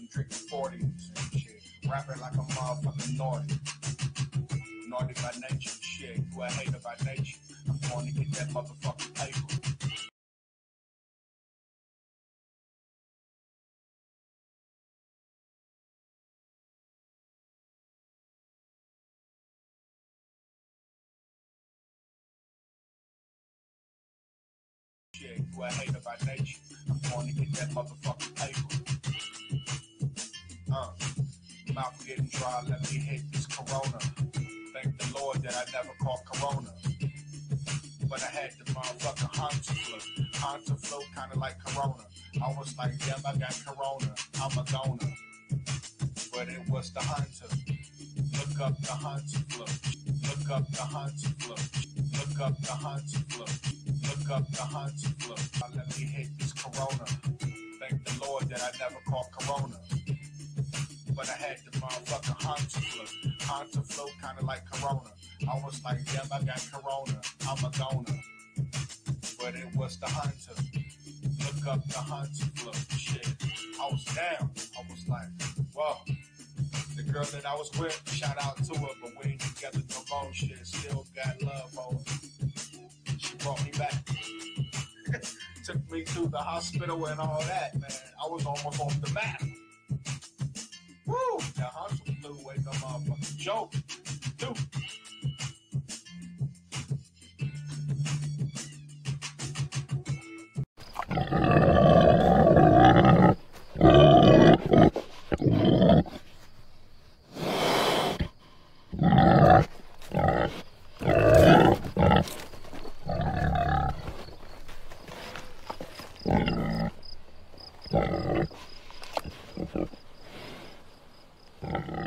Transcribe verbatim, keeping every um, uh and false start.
drinking forties and shit. Rapping like a motherfucking naughty. Naughty by nature, shit. You a hater by nature. I'm going to get that motherfucking paper. Shit, you a hater by nature. I'm going to get that motherfucking paper. Uh, mouth getting dry, let me hit this corona. Thank the Lord that I never caught corona. But I had the motherfucking Hunter flu. Hunter flu, kind of like corona. I was like, damn, I got corona. I'm a goner. But it was the Hunter. Look up the Hunter flu. Look up the Hunter flu. Look up the Hunter flu. Look up the Hunter flu. Let me hit this corona. Thank the Lord that I never caught corona. But I had the motherfucking Hunter flu. Hunter flu, kind of like corona. I was like, damn, I got corona. I'm a goner. But it was the Hunter. Look up the Hunter flu. Shit. I was down. I was like, whoa. The girl that I was with, shout out to her, but we ain't together no more. Shit, still got love on her. She brought me back. Took me to the hospital and all that, man. I was almost off the map. Woo! The Hunter flu ain't no motherfucking joke. Dude. Uh-huh.